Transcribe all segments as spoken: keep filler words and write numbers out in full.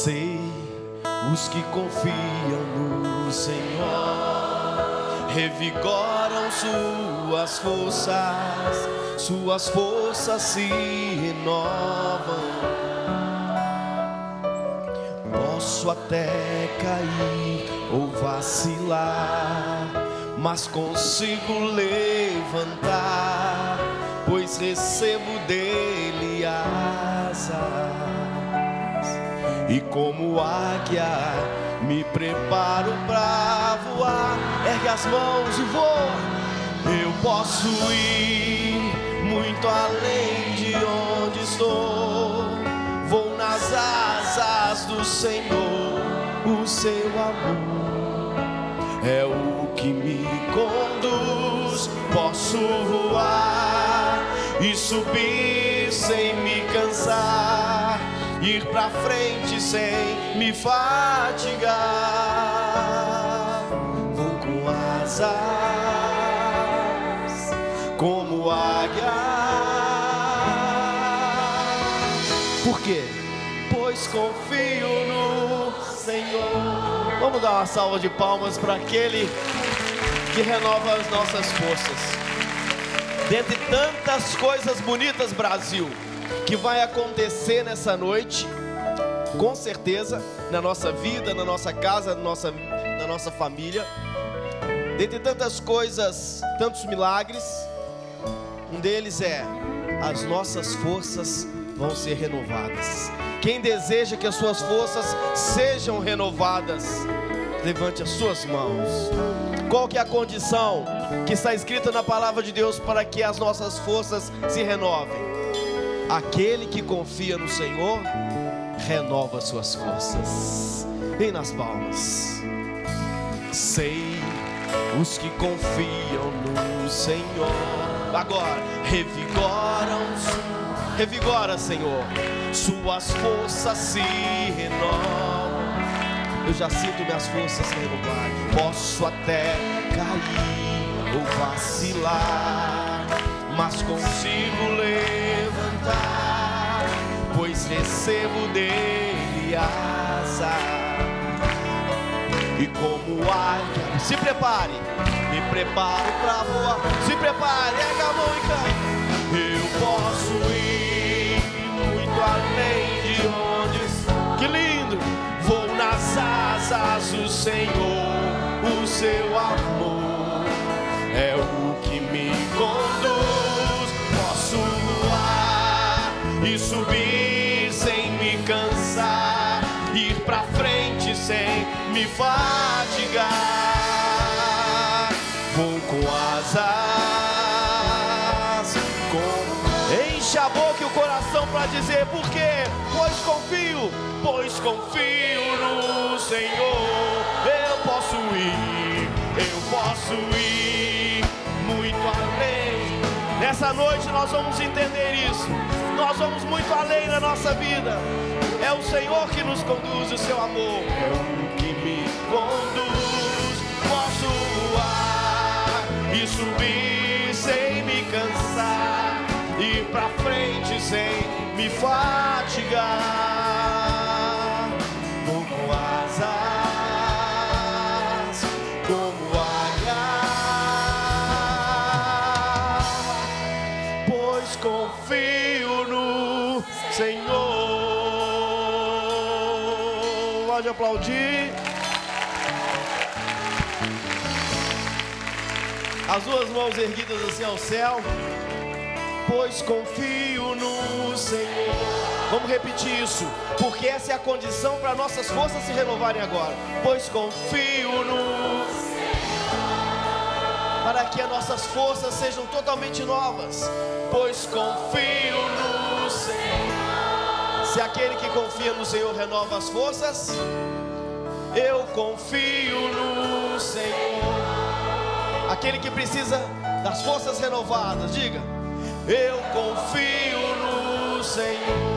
Sei, os que confiam no Senhor revigoram suas forças, suas forças se renovam. Posso até cair ou vacilar, mas consigo levantar, pois recebo dele asas. E como águia me preparo pra voar. Ergue as mãos e voa. Eu posso ir muito além de onde estou. Vou nas asas do Senhor. O seu amor é o que me conduz. Posso voar e subir sem me cansar, ir pra frente sem me fatigar. Vou com asas como águia. Por quê? Pois confio no Senhor. Vamos dar uma salva de palmas para aquele que renova as nossas forças. Dentre tantas coisas bonitas, Brasil, que vai acontecer nessa noite, com certeza, na nossa vida, na nossa casa, na nossa, na nossa família. Dentre tantas coisas, tantos milagres, um deles é: as nossas forças vão ser renovadas. Quem deseja que as suas forças sejam renovadas, levante as suas mãos. Qual que é a condição que está escrita na palavra de Deus para que as nossas forças se renovem? Aquele que confia no Senhor renova suas forças. Vem nas palmas. Sei, os que confiam no Senhor agora revigoram. Revigora, Senhor, suas forças se renovam. Eu já sinto minhas forças se renovarem. Posso até cair ou vacilar, mas consigo levantar, pois recebo dele asas. E como águia, se prepare, me preparo pra voar. Se prepare, erga a mão e canta. Eu posso ir muito além de onde estou. Que lindo! Vou nas asas do Senhor. O seu amor é o que me conduz. Posso voar e subir sem me cansar, ir pra frente sem me fatigar. Vou com asas, com... enche a boca e o coração pra dizer por quê? Pois confio, pois confio no Senhor. Eu posso ir, eu posso ir muito além. Nessa noite nós vamos entender isso. Nós vamos muito além na nossa vida. É o Senhor que nos conduz, o seu amor é o que me conduz. Posso voar e subir sem me cansar, ir pra frente sem me fatigar. Vou com asas como águia, pois confio no Senhor. Pode aplaudir. As duas mãos erguidas assim ao céu. Pois confio no Senhor. Vamos repetir isso, porque essa é a condição para nossas forças se renovarem agora. Pois confio no Senhor, para que as nossas forças sejam totalmente novas. Pois confio no Senhor. Se aquele que confia no Senhor renova as forças, eu confio no Senhor. Aquele que precisa das forças renovadas, diga: eu confio no Senhor.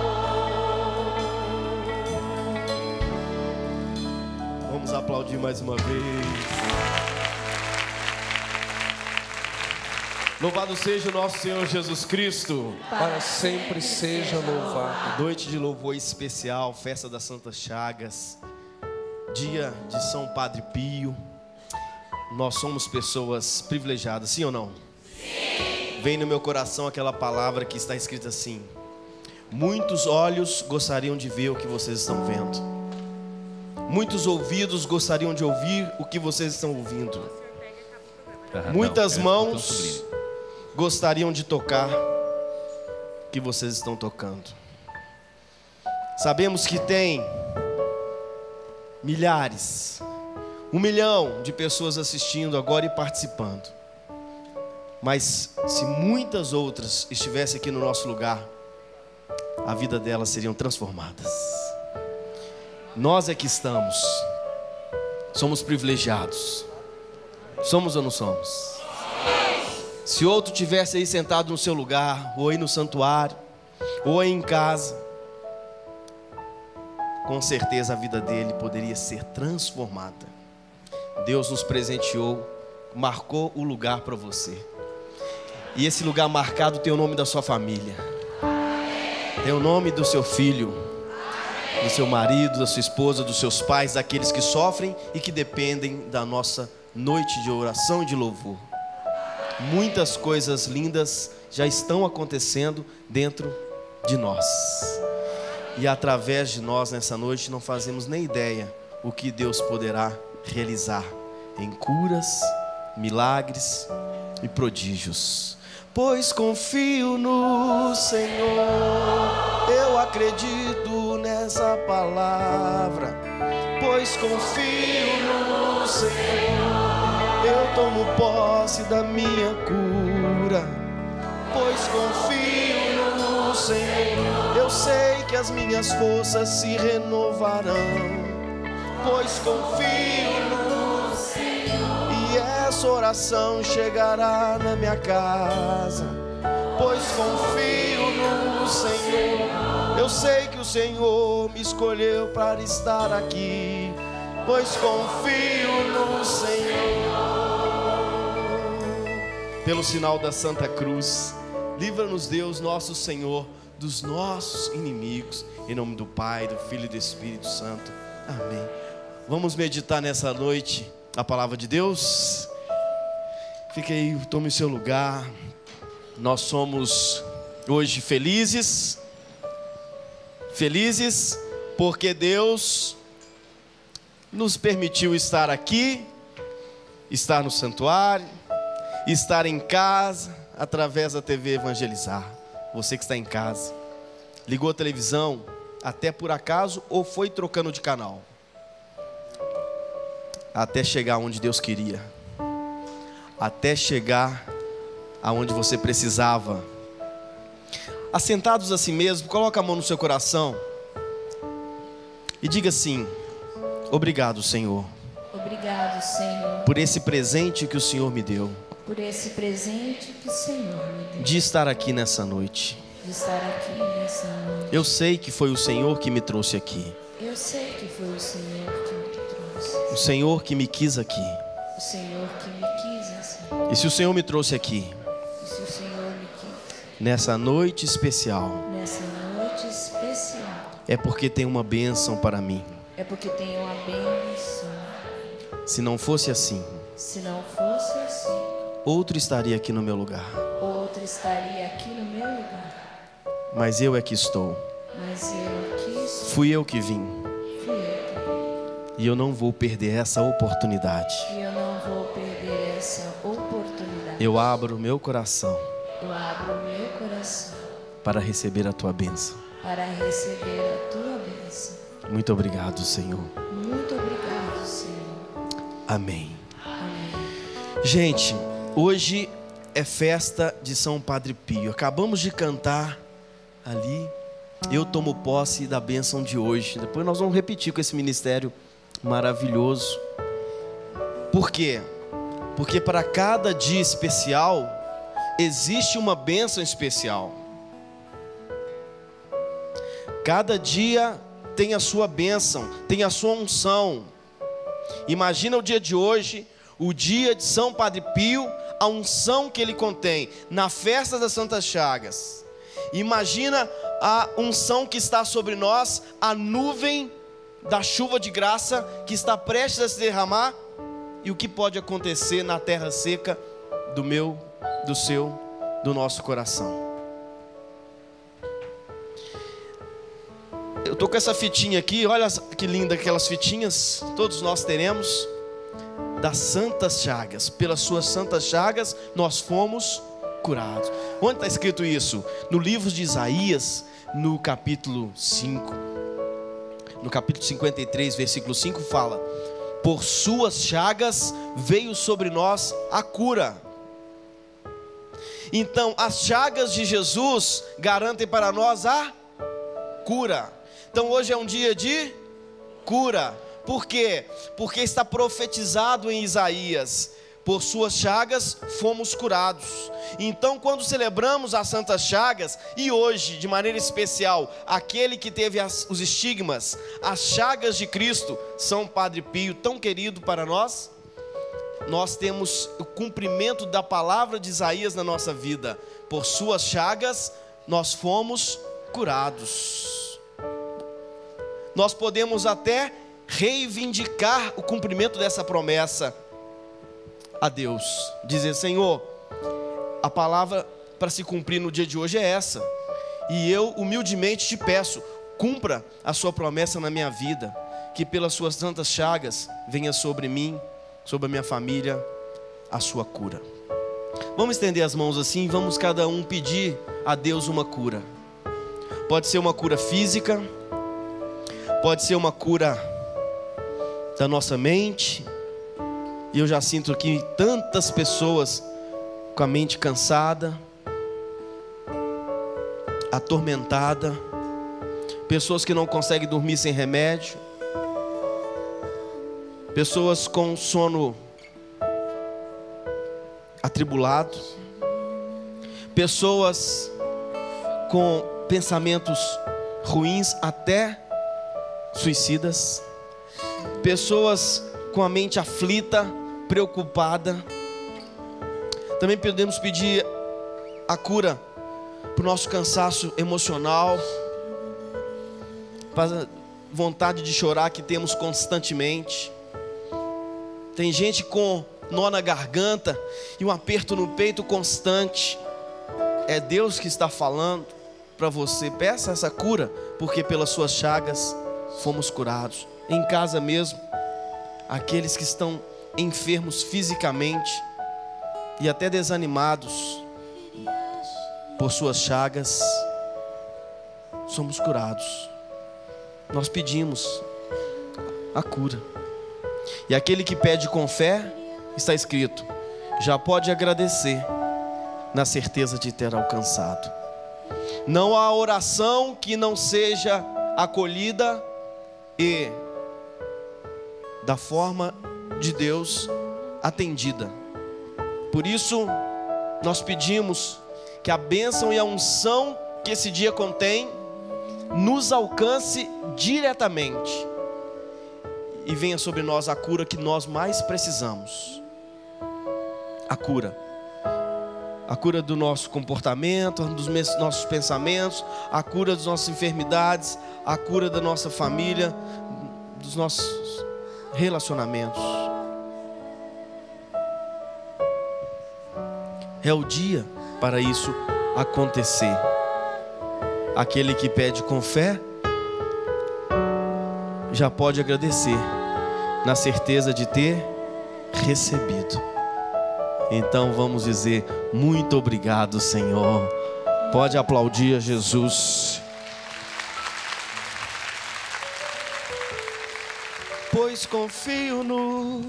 Vamos aplaudir mais uma vez. Louvado seja o nosso Senhor Jesus Cristo. Para sempre seja louvado. Noite de louvor especial, festa das Santas Chagas, dia de São Padre Pio. Nós somos pessoas privilegiadas, sim ou não? Sim. Vem no meu coração aquela palavra que está escrita assim: muitos olhos gostariam de ver o que vocês estão vendo, muitos ouvidos gostariam de ouvir o que vocês estão ouvindo, ah, muitas não, mãos gostariam de tocar o que vocês estão tocando. Sabemos que tem milhares, um milhão de pessoas assistindo agora e participando. Mas se muitas outras estivessem aqui no nosso lugar, a vida delas seriam transformadas. Nós é que estamos, somos privilegiados. Somos ou não somos? Se outro tivesse aí sentado no seu lugar, ou aí no santuário, ou aí em casa, com certeza a vida dele poderia ser transformada. Deus nos presenteou, marcou o lugar para você. E esse lugar marcado tem o nome da sua família, tem o nome do seu filho, do seu marido, da sua esposa, dos seus pais, daqueles que sofrem e que dependem da nossa noite de oração e de louvor. Muitas coisas lindas já estão acontecendo dentro de nós. E através de nós nessa noite não fazemos nem ideia o que Deus poderá realizar em curas, milagres e prodígios. Pois confio no Senhor, eu acredito nessa palavra. Pois confio no Senhor, eu tomo posse da minha cura. Pois confio no Senhor, eu sei que as minhas forças se renovarão. Pois confio no Senhor, e essa oração chegará na minha casa. Pois confio no Senhor, eu sei que o Senhor me escolheu para estar aqui. Pois confio no Senhor. Pelo sinal da Santa Cruz, livra-nos Deus nosso Senhor dos nossos inimigos. Em nome do Pai, do Filho e do Espírito Santo. Amém. Vamos meditar nessa noite a palavra de Deus. Fique aí, tome o seu lugar. Nós somos hoje felizes. Felizes porque Deus nos permitiu estar aqui, estar no santuário, estar em casa, através da T V Evangelizar. Você que está em casa, ligou a televisão, até por acaso, ou foi trocando de canal, até chegar onde Deus queria, até chegar aonde você precisava. Assentados assim mesmo, coloca a mão no seu coração e diga assim: obrigado, Senhor. Obrigado, Senhor, por esse presente que o Senhor me deu. Por esse presente que o Senhor me deu. De estar aqui nessa noite. De estar aqui nessa noite. Eu sei que foi o Senhor que me trouxe aqui. Eu sei que foi o Senhor que me trouxe. O Senhor que me quis aqui. O Senhor que me quis assim. E se o Senhor me trouxe aqui, e se o Senhor me quis, nessa noite especial, nessa noite especial, é porque tem uma bênção para mim. É porque tem uma bênção. Se não fosse assim, se não fosse assim, outro estaria aqui no meu lugar. Outro estaria aqui no meu lugar. Mas eu é que estou. Mas eu aqui estou. Fui eu que vim. Fui eu que vim. E eu não vou perder essa oportunidade. E eu não vou perder essa oportunidade. Eu abro o meu coração. Eu abro o meu coração para receber a tua bênção. Para receber a tua bênção. Muito obrigado, Senhor. Muito obrigado, Senhor. Amém. Amém. Gente, hoje é festa de São Padre Pio. Acabamos de cantar ali. Eu tomo posse da bênção de hoje. Depois nós vamos repetir com esse ministério maravilhoso. Por quê? Porque para cada dia especial existe uma bênção especial. Cada dia tem a sua bênção, tem a sua unção. Imagina o dia de hoje, o dia de São Padre Pio, a unção que ele contém na festa das Santas Chagas. Imagina a unção que está sobre nós, a nuvem da chuva de graça que está prestes a se derramar, e o que pode acontecer na terra seca do meu, do seu, do nosso coração. Eu estou com essa fitinha aqui, olha que linda aquelas fitinhas, todos nós teremos, das Santas Chagas. Pelas suas Santas Chagas nós fomos curados. Onde está escrito isso? No livro de Isaías, no capítulo cinco, no capítulo cinquenta e três, versículo cinco, fala: por suas chagas veio sobre nós a cura. Então as chagas de Jesus garantem para nós a cura. Então hoje é um dia de cura. Por quê? Porque está profetizado em Isaías: por suas chagas fomos curados. Então, quando celebramos as Santas Chagas, e hoje, de maneira especial, aquele que teve as, os estigmas, as chagas de Cristo, São Padre Pio, tão querido para nós, nós temos o cumprimento da palavra de Isaías na nossa vida: por suas chagas nós fomos curados. Nós podemos até reivindicar o cumprimento dessa promessa a Deus, dizer: Senhor, a palavra para se cumprir no dia de hoje é essa, e eu humildemente te peço, cumpra a sua promessa na minha vida, que pelas suas santas chagas venha sobre mim, sobre a minha família, a sua cura. Vamos estender as mãos assim, vamos cada um pedir a Deus uma cura. Pode ser uma cura física, pode ser uma cura da nossa mente. E eu já sinto aqui tantas pessoas com a mente cansada, atormentada, pessoas que não conseguem dormir sem remédio, pessoas com sono atribulado, pessoas com pensamentos ruins, até suicidas, pessoas com a mente aflita, preocupada. Também podemos pedir a cura para o nosso cansaço emocional, para a vontade de chorar que temos constantemente. Tem gente com nó na garganta e um aperto no peito constante. É Deus que está falando para você: peça essa cura, porque pelas suas chagas fomos curados. Em casa mesmo, aqueles que estão enfermos fisicamente e até desanimados, por suas chagas somos curados. Nós pedimos a cura. E aquele que pede com fé, está escrito, já pode agradecer, na certeza de ter alcançado. Não há oração que não seja acolhida e da forma de Deus atendida. Por isso nós pedimos que a bênção e a unção que esse dia contém nos alcance diretamente e venha sobre nós a cura que nós mais precisamos. A cura A cura do nosso comportamento, dos nossos pensamentos, a cura das nossas enfermidades, a cura da nossa família, dos nossos relacionamentos. É o dia para isso acontecer. Aquele que pede com fé já pode agradecer, na certeza de ter recebido. Então vamos dizer: muito obrigado, Senhor. Pode aplaudir a Jesus. Pois confio no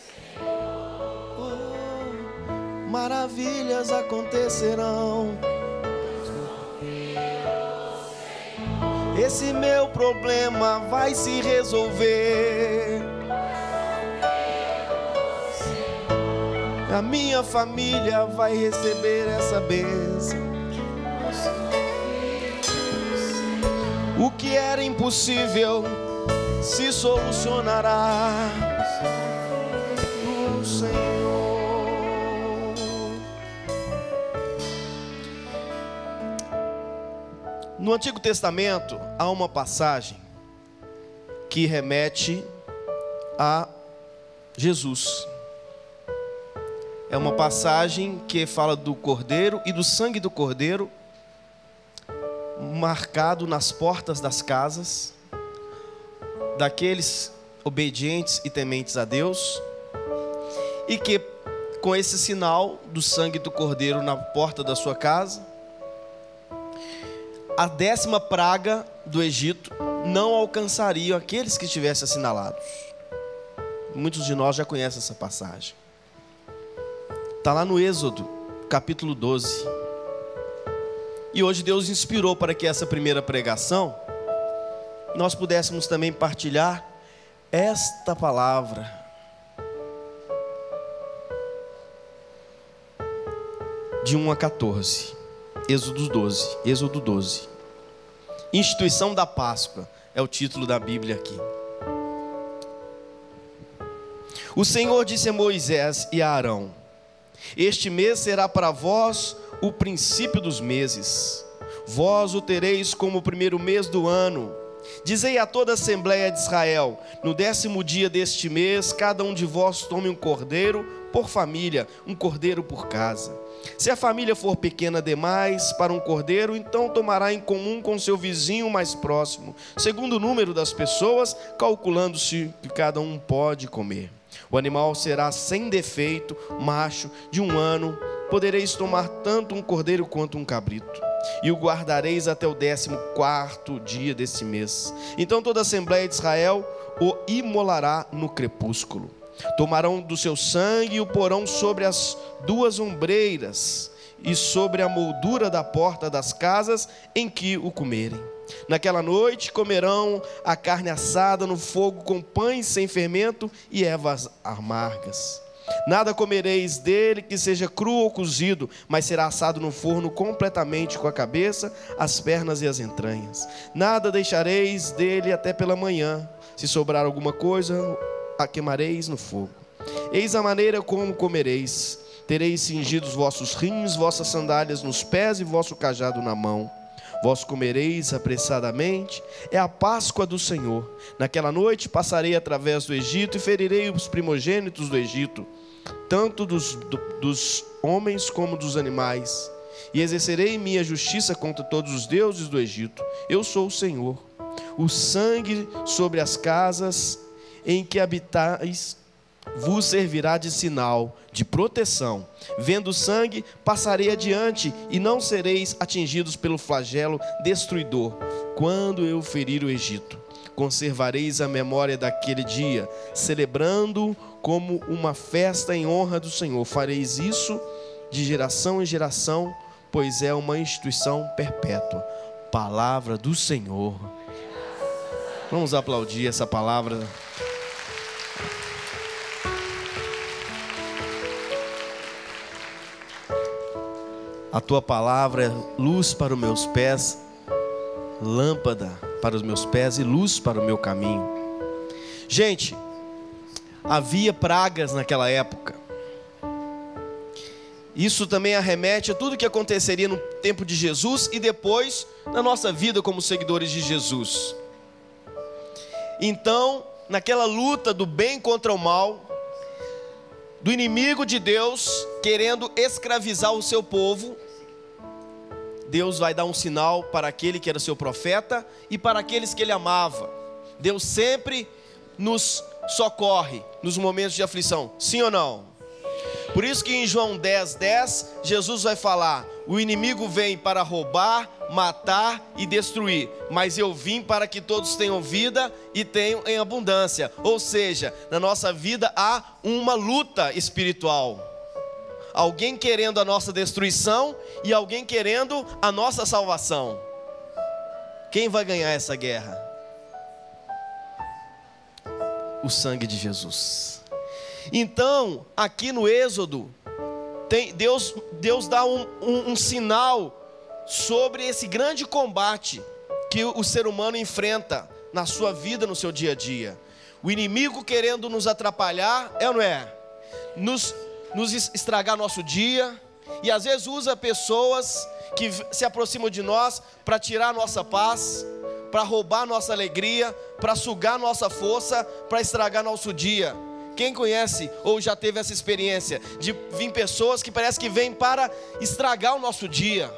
oh, maravilhas acontecerão. Esse meu problema vai se resolver. A minha família vai receber essa bênção. O que era impossível se solucionará no Senhor. No Antigo Testamento há uma passagem que remete a Jesus. É uma passagem que fala do cordeiro e do sangue do cordeiro marcado nas portas das casas daqueles obedientes e tementes a Deus, e que com esse sinal do sangue do cordeiro na porta da sua casa, a décima praga do Egito não alcançaria aqueles que estivessem assinalados. Muitos de nós já conhecem essa passagem. Está lá no Êxodo, capítulo doze. E hoje Deus inspirou para que essa primeira pregação nós pudéssemos também partilhar esta palavra. De um a quatorze. Êxodo doze. Êxodo doze. Instituição da Páscoa é o título da Bíblia aqui. O Senhor disse a Moisés e a Arão: este mês será para vós o princípio dos meses. Vós o tereis como o primeiro mês do ano. Dizei a toda a Assembleia de Israel: no décimo dia deste mês, cada um de vós tome um cordeiro por família, um cordeiro por casa. Se a família for pequena demais para um cordeiro, então tomará em comum com seu vizinho mais próximo, segundo o número das pessoas, calculando-se que cada um pode comer. O animal será sem defeito, macho, de um ano. Podereis tomar tanto um cordeiro quanto um cabrito, e o guardareis até o décimo quarto dia desse mês. Então toda a Assembleia de Israel o imolará no crepúsculo. Tomarão do seu sangue e o porão sobre as duas ombreiras e sobre a moldura da porta das casas em que o comerem. Naquela noite comerão a carne assada no fogo com pães sem fermento e ervas amargas. Nada comereis dele que seja cru ou cozido, mas será assado no forno completamente, com a cabeça, as pernas e as entranhas. Nada deixareis dele até pela manhã. Se sobrar alguma coisa, a queimareis no fogo. Eis a maneira como comereis: tereis cingido os vossos rins, vossas sandálias nos pés e vosso cajado na mão. Vós comereis apressadamente, é a Páscoa do Senhor. Naquela noite passarei através do Egito e ferirei os primogênitos do Egito, tanto dos, do, dos homens como dos animais, e exercerei minha justiça contra todos os deuses do Egito. Eu sou o Senhor. O sangue sobre as casas em que habitais vos servirá de sinal, de proteção. Vendo o sangue, passarei adiante, e não sereis atingidos pelo flagelo destruidor. Quando eu ferir o Egito, conservareis a memória daquele dia, celebrando como uma festa em honra do Senhor. Fareis isso de geração em geração, pois é uma instituição perpétua. Palavra do Senhor. Vamos aplaudir essa palavra. A tua palavra é luz para os meus pés, lâmpada para os meus pés e luz para o meu caminho. Gente, havia pragas naquela época. Isso também arremete a tudo que aconteceria no tempo de Jesus e depois na nossa vida como seguidores de Jesus. Então, naquela luta do bem contra o mal, do inimigo de Deus querendo escravizar o seu povo, Deus vai dar um sinal para aquele que era seu profeta e para aqueles que ele amava. Deus sempre nos socorre nos momentos de aflição, sim ou não? Por isso que em João dez, dez, Jesus vai falar: o inimigo vem para roubar, matar e destruir, mas eu vim para que todos tenham vida e tenham em abundância. Ou seja, na nossa vida há uma luta espiritual. Alguém querendo a nossa destruição e alguém querendo a nossa salvação. Quem vai ganhar essa guerra? O sangue de Jesus. Então, aqui no Êxodo, tem, Deus, Deus dá um, um, um sinal sobre esse grande combate que o, o ser humano enfrenta na sua vida, no seu dia a dia. O inimigo querendo nos atrapalhar, é ou não é? Nos, nos estragar nosso dia, E às vezes usa pessoas que se aproximam de nós para tirar nossa paz, para roubar nossa alegria, para sugar nossa força, para estragar nosso dia. Quem conhece ou já teve essa experiência de vir pessoas que parece que vêm para estragar o nosso dia?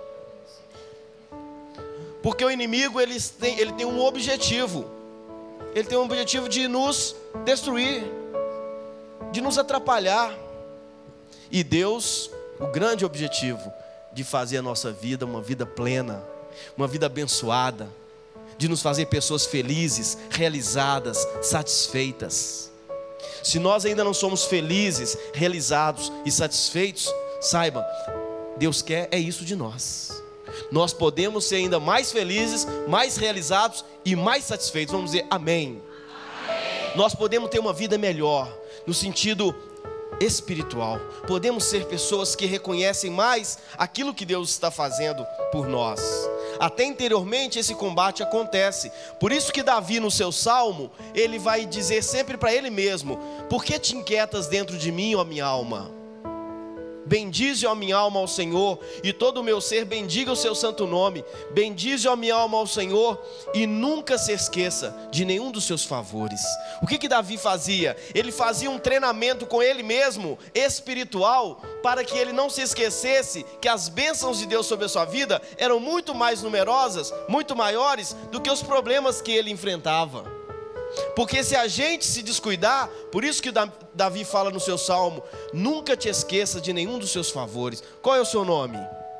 Porque o inimigo ele tem, ele tem um objetivo. Ele tem um objetivo de nos destruir, de nos atrapalhar. E Deus, o grande objetivo de fazer a nossa vida uma vida plena, uma vida abençoada, de nos fazer pessoas felizes, realizadas, satisfeitas. Se nós ainda não somos felizes, realizados e satisfeitos, saiba, Deus quer é isso de nós. Nós podemos ser ainda mais felizes, mais realizados e mais satisfeitos. Vamos dizer amém. Amém. Nós podemos ter uma vida melhor, no sentido espiritual. Podemos ser pessoas que reconhecem mais aquilo que Deus está fazendo por nós. Até interiormente esse combate acontece. Por isso que Davi no seu salmo, ele vai dizer sempre para ele mesmo: por que te inquietas dentro de mim, ó minha alma? Bendize, ó minha alma, ao Senhor, e todo o meu ser bendiga o seu santo nome. Bendize, ó minha alma, ao Senhor, e nunca se esqueça de nenhum dos seus favores. O que que Davi fazia? Ele fazia um treinamento com ele mesmo, espiritual, para que ele não se esquecesse que as bênçãos de Deus sobre a sua vida eram muito mais numerosas, muito maiores do que os problemas que ele enfrentava. Porque se a gente se descuidar, por isso que Davi fala no seu salmo: nunca te esqueça de nenhum dos seus favores. Qual é o seu nome?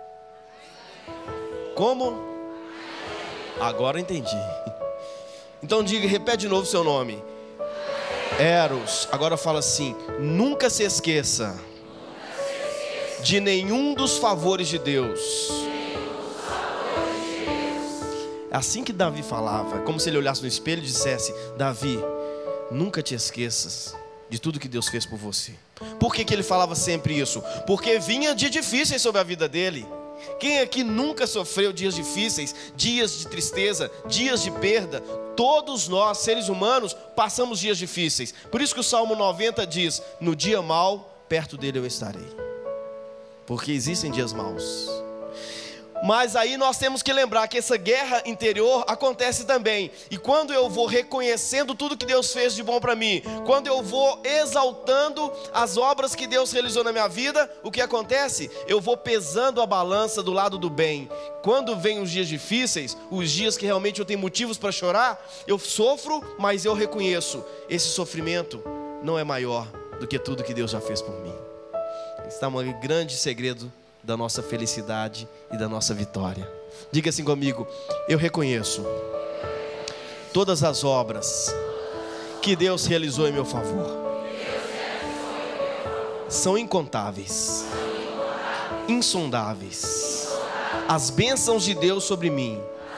Como? Agora entendi. Então diga, repete de novo o seu nome. Eros. Agora fala assim: nunca se esqueça de nenhum dos favores de Deus. É assim que Davi falava, como se ele olhasse no espelho e dissesse: Davi, nunca te esqueças de tudo que Deus fez por você. Por que que ele falava sempre isso? Porque vinha dias difíceis sobre a vida dele. Quem aqui nunca sofreu dias difíceis, dias de tristeza, dias de perda? Todos nós, seres humanos, passamos dias difíceis. Por isso que o Salmo noventa diz: no dia mau, perto dele eu estarei. Porque existem dias maus. Mas aí nós temos que lembrar que essa guerra interior acontece também. E quando eu vou reconhecendo tudo que Deus fez de bom para mim, quando eu vou exaltando as obras que Deus realizou na minha vida, o que acontece? Eu vou pesando a balança do lado do bem. Quando vem os dias difíceis, os dias que realmente eu tenho motivos para chorar, eu sofro, mas eu reconheço: esse sofrimento não é maior do que tudo que Deus já fez por mim. Está um grande segredo da nossa felicidade e da nossa vitória. Diga assim comigo: eu reconheço todas as obras que Deus realizou em meu favor. São incontáveis, insondáveis. As bênçãos de Deus sobre mim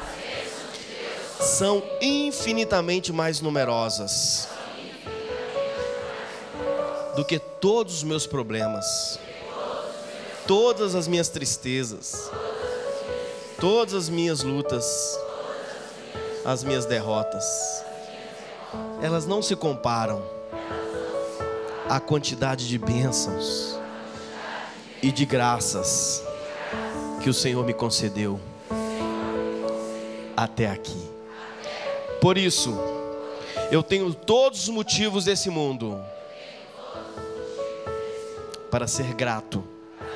são infinitamente mais numerosas do que todos os meus problemas, todas as minhas tristezas, todas as minhas lutas, as minhas derrotas. Elas não se comparam à quantidade de bênçãos e de graças que o Senhor me concedeu até aqui. Por isso, eu tenho todos os motivos desse mundo para ser grato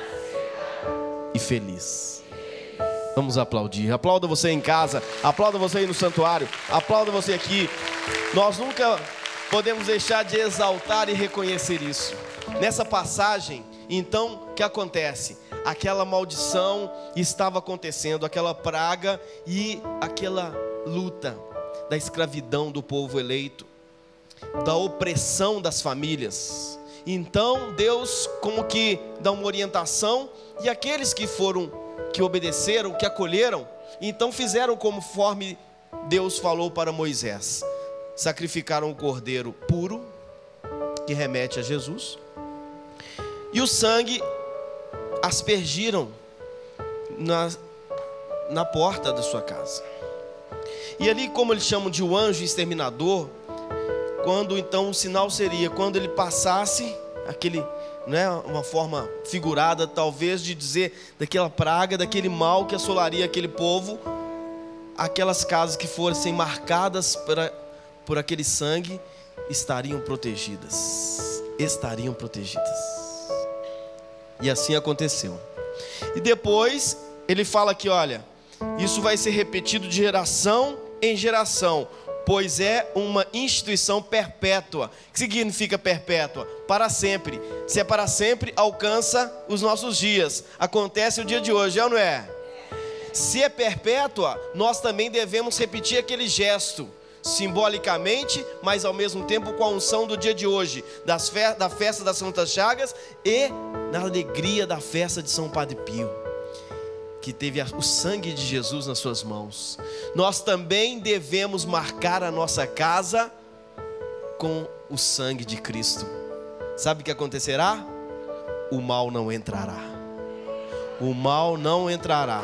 e feliz. Vamos aplaudir. Aplauda você em casa, aplauda você aí no santuário, aplauda você aqui. Nós nunca podemos deixar de exaltar e reconhecer isso. Nessa passagem, então, o que acontece? Aquela maldição estava acontecendo, aquela praga e aquela luta da escravidão do povo eleito, da opressão das famílias. Então Deus como que dá uma orientação, e aqueles que foram, que obedeceram, que acolheram, então fizeram conforme Deus falou para Moisés. Sacrificaram o cordeiro puro, que remete a Jesus, e o sangue aspergiram na, na porta da sua casa. E ali, como eles chamam de o anjo exterminador, quando então o sinal seria, quando ele passasse, aquele né, uma forma figurada talvez de dizer daquela praga, daquele mal que assolaria aquele povo, aquelas casas que fossem marcadas por, por aquele sangue estariam protegidas, estariam protegidas. E assim aconteceu. E depois ele fala aqui, olha, isso vai ser repetido de geração em geração, pois é uma instituição perpétua. O que significa perpétua? Para sempre. Se é para sempre, alcança os nossos dias. Acontece o dia de hoje, é ou não é? Se é perpétua, nós também devemos repetir aquele gesto, simbolicamente, mas ao mesmo tempo com a unção do dia de hoje, das fe- da festa das Santas Chagas e na alegria da festa de São Padre Pio, que teve o sangue de Jesus nas suas mãos. Nós também devemos marcar a nossa casa com o sangue de Cristo. Sabe o que acontecerá? O mal não entrará. O mal não entrará.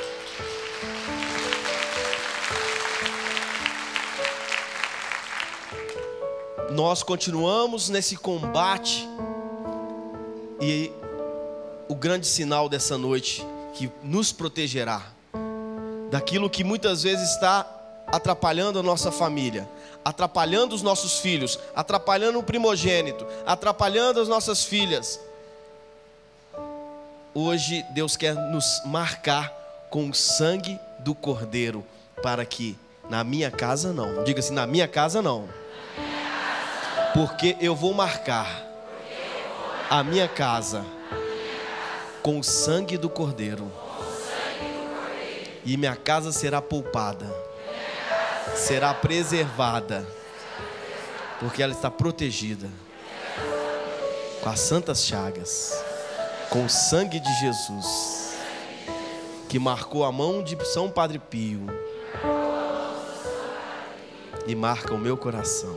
Nós continuamos nesse combate, e o grande sinal dessa noite que nos protegerá daquilo que muitas vezes está atrapalhando a nossa família, atrapalhando os nossos filhos, atrapalhando o primogênito, atrapalhando as nossas filhas. Hoje Deus quer nos marcar com o sangue do Cordeiro, para que na minha casa não, diga assim, na minha casa não, porque eu vou marcar a minha casa com o sangue do Cordeiro, e minha casa será poupada, será preservada, porque ela está protegida com as santas chagas, com o sangue de Jesus, que marcou a mão de São Padre Pio e marca o meu coração.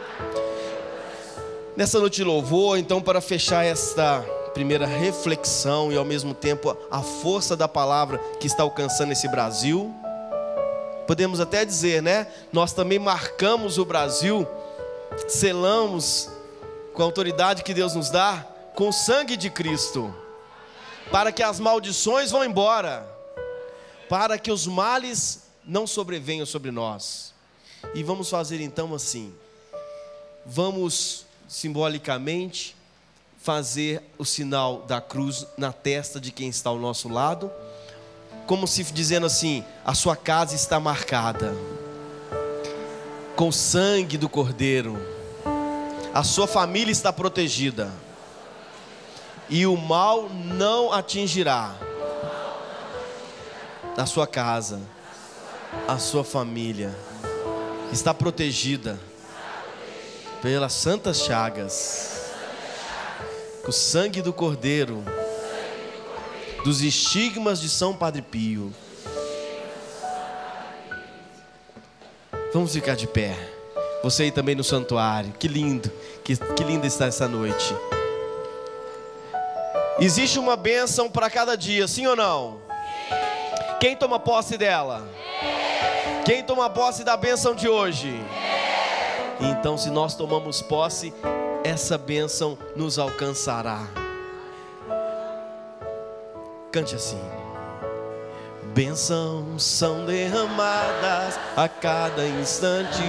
Nessa noite de louvor, então, para fechar esta primeira reflexão e ao mesmo tempo a força da palavra que está alcançando esse Brasil, podemos até dizer, né? Nós também marcamos o Brasil, selamos com a autoridade que Deus nos dá, com o sangue de Cristo, para que as maldições vão embora, para que os males não sobrevenham sobre nós. E vamos fazer então assim, vamos simbolicamente fazer o sinal da cruz na testa de quem está ao nosso lado, como se dizendo assim: a sua casa está marcada com o sangue do Cordeiro, a sua família está protegida e o mal não atingirá a sua casa, a sua família está protegida pelas santas chagas, com o sangue do Cordeiro, dos estigmas de São Padre Pio. Vamos ficar de pé. Você aí também no santuário. Que lindo, que, que linda está essa noite. Existe uma bênção para cada dia, sim ou não? Quem toma posse dela? Quem toma posse da bênção de hoje? Então, se nós tomamos posse, essa bênção nos alcançará. Cante assim: bênçãos são derramadas a cada instante,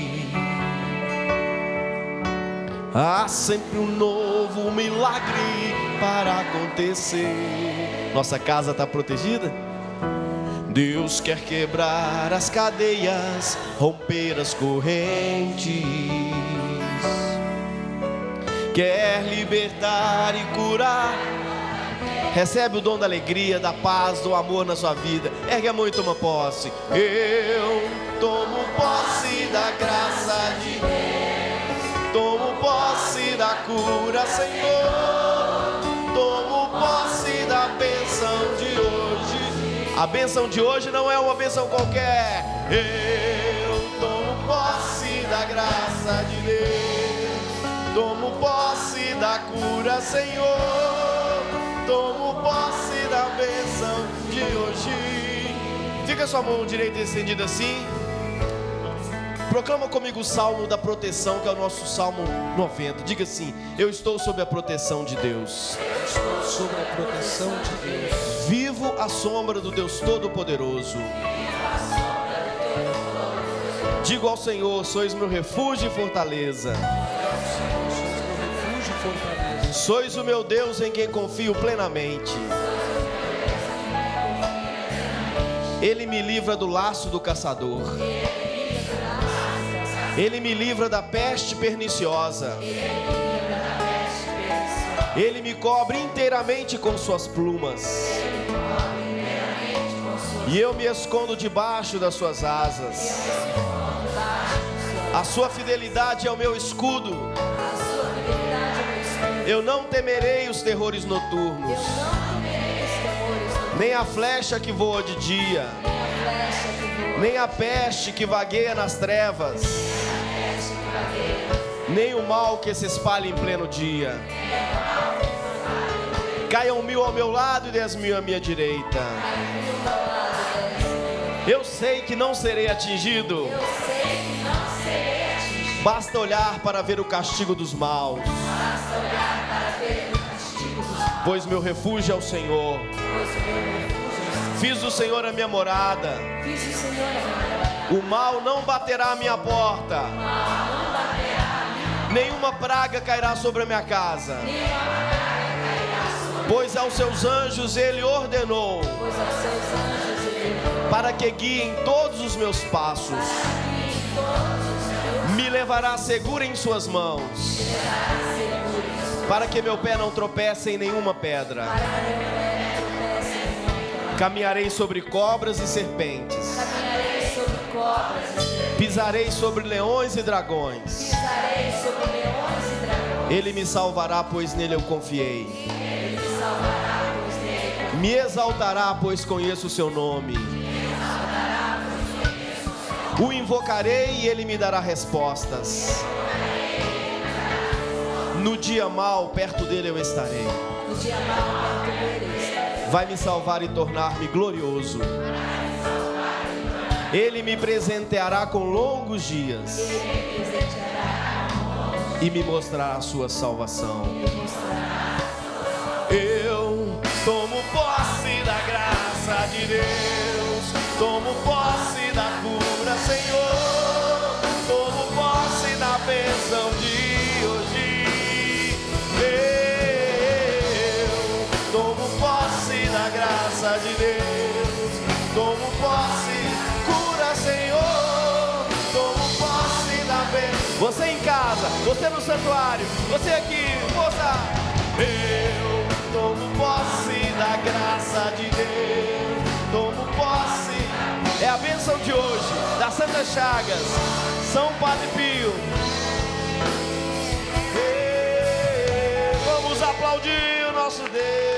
há sempre um novo milagre para acontecer. Nossa casa está protegida? Deus quer quebrar as cadeias, romper as correntes, quer libertar e curar. Recebe o dom da alegria, da paz, do amor na sua vida. Ergue a mão e toma posse. Eu tomo posse da graça de Deus, tomo posse da cura, Senhor, tomo posse da bênção de hoje. A bênção de hoje não é uma bênção qualquer. Eu tomo posse da graça de Deus, tomo posse da cura, Senhor, tomo posse da bênção de hoje. Fica sua mão direita estendida assim. Proclama comigo o salmo da proteção, que é o nosso salmo noventa. Diga assim: eu estou sob a proteção de Deus. Estou sob a proteção de Deus. Vivo à sombra do Deus Todo-Poderoso. Digo ao Senhor: sois meu refúgio e fortaleza. Sois o meu Deus em quem confio plenamente. Ele me livra do laço do caçador. Ele me livra da peste perniciosa. Ele me cobre inteiramente com suas plumas. E eu me escondo debaixo das suas asas. A sua fidelidade é o meu escudo. Eu não temerei os terrores noturnos, nem a flecha que voa de dia, nem a peste que vagueia nas trevas, nem o mal que se espalha em pleno dia. Caiam mil ao meu lado e dez mil à minha direita. Eu sei que não serei atingido. Basta olhar para ver o castigo dos maus. Pois meu refúgio é o Senhor. Fiz do Senhor a minha morada. O mal não baterá a minha porta. Nenhuma praga cairá sobre a minha casa. Pois aos seus anjos ele ordenou para que guiem todos os meus passos. Me levará seguro em suas mãos, para que meu pé não tropece em nenhuma pedra. Caminharei sobre cobras e serpentes. Pisarei sobre leões e dragões. Ele me salvará, pois nele eu confiei. Me exaltará, pois conheço o seu nome. O invocarei e ele me dará respostas. No dia mau, perto dele eu estarei. Vai me salvar e tornar-me glorioso. Ele me presenteará com longos dias e me mostrará a sua salvação. Eu tomo posse da graça de Deus, tomo posse da cura, Senhor, tomo posse da bênção de hoje. Eu tomo posse da graça de Deus, tomo posse, cura, Senhor, tomo posse da bênção. Você em casa, você no santuário, você aqui, força. Eu tomo posse da graça de Deus, tomo posse. É a bênção de hoje, das Santas Chagas, São Padre Pio. E vamos aplaudir o nosso Deus.